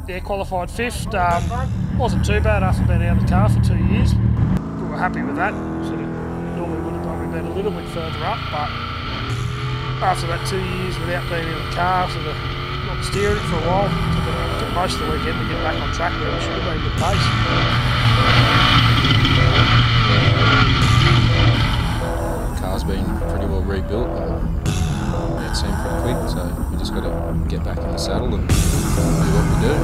Yeah, qualified 5th. Wasn't too bad after being out of the car for 2 years. We were happy with that. Sort of normally would have probably been a little bit further up, but after that 2 years without being in the car, sort of not steering it for a while, took most of the weekend to get back on track where we should have been with pace. The car's been pretty well rebuilt and it seemed pretty quick, so we just got to get back in the saddle and do what we do.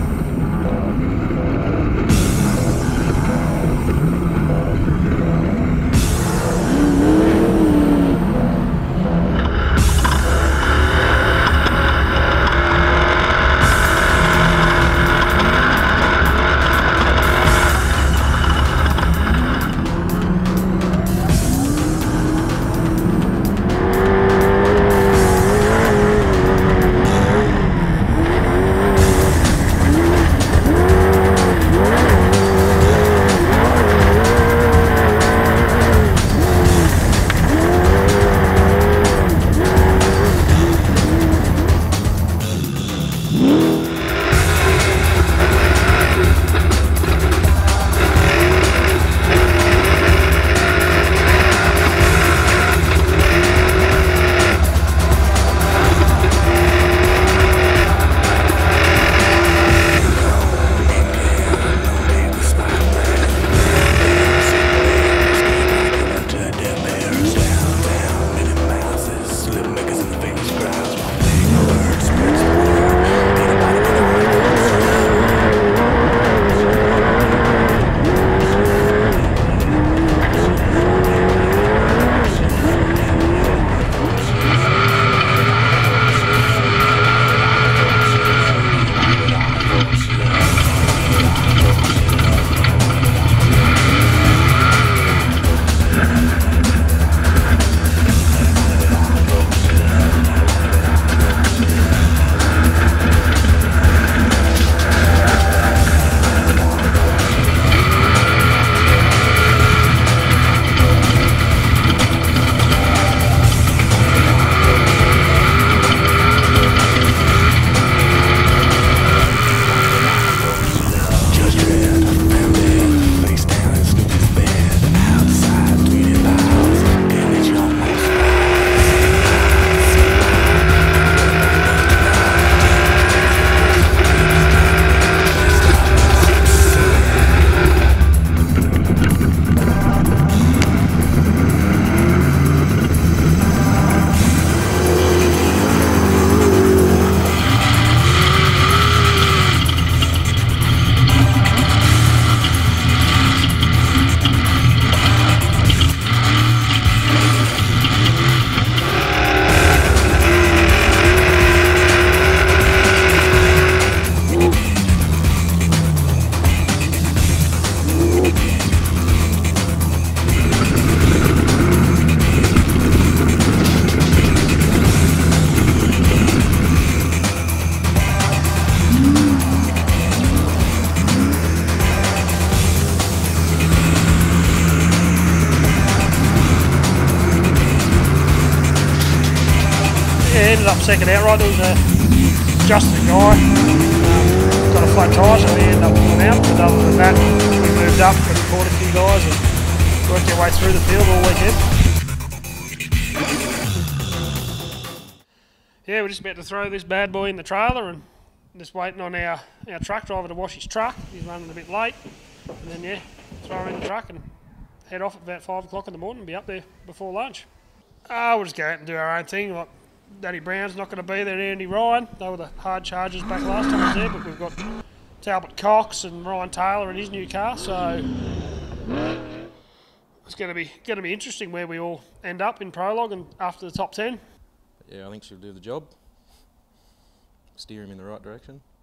Ended up second outright. There was just a guy got a flat tyre, so we ended up pulling out. But other than that, we moved up and caught a few guys and worked our way through the field all weekend. Yeah, we're just about to throw this bad boy in the trailer and just waiting on our truck driver to wash his truck. He's running a bit late, and then yeah, throw him in the truck and head off at about 5 o'clock in the morning and be up there before lunch. We'll just go out and do our own thing. Like, Danny Brown's not going to be there, Andy Ryan. They were the hard chargers back last time I was there, but we've got Talbot Cox and Ryan Taylor in his new car, so it's going to be interesting where we all end up in Prologue and after the top 10. Yeah, I think she'll do the job. Steer him in the right direction.